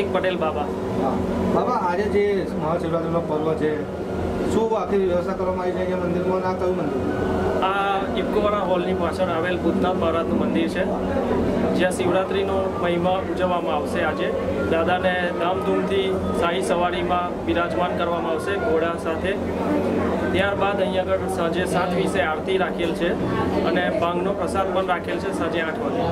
હાર્દિક પટેલ બાબા. બાબા, આજે જે મહાશિવરાત્રિનો પર્વ છે, શું આખી વ્યવસ્થા કરવામાં આવી છે મંદિરમાં? આ કયું મંદિર? આ ઇફકોવાળા હોલની પાછળ આવેલ ભૂતનાથ મહારાજનું મંદિર છે, જ્યાં શિવરાત્રિનો મહિમા ઉજવવામાં આવશે. આજે દાદાને ધામધૂમથી શાહી સવારીમાં બિરાજમાન કરવામાં આવશે ઘોડા સાથે. ત્યારબાદ અહીં આગળ સાંજે 7:20 આરતી રાખેલ છે અને ભાંગનો પ્રસાદ પણ રાખેલ છે સાંજે 8 વાગે.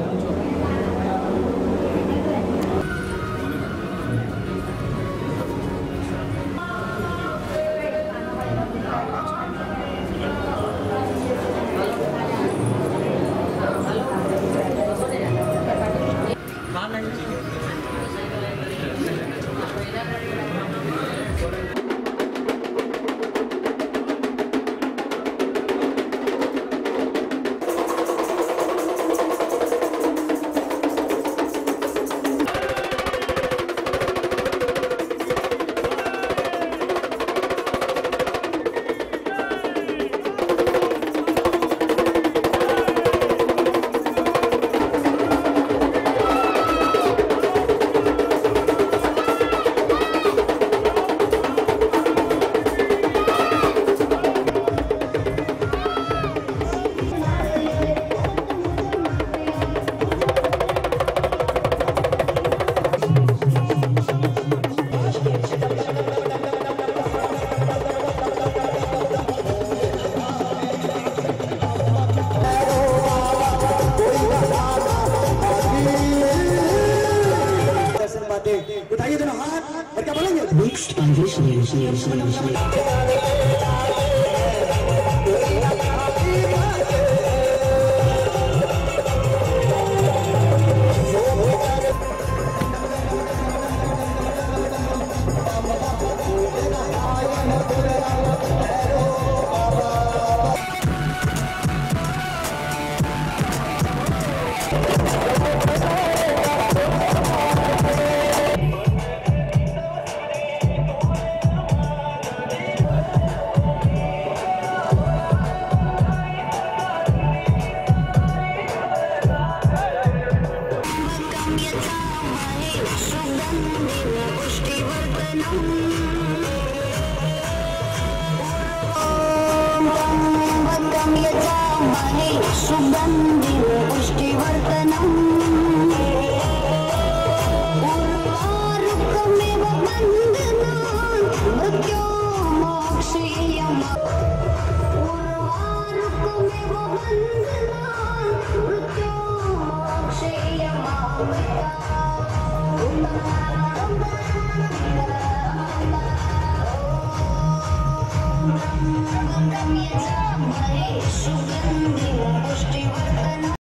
उठाइए दोनों हाथ और क्या बोलेंगे? Next on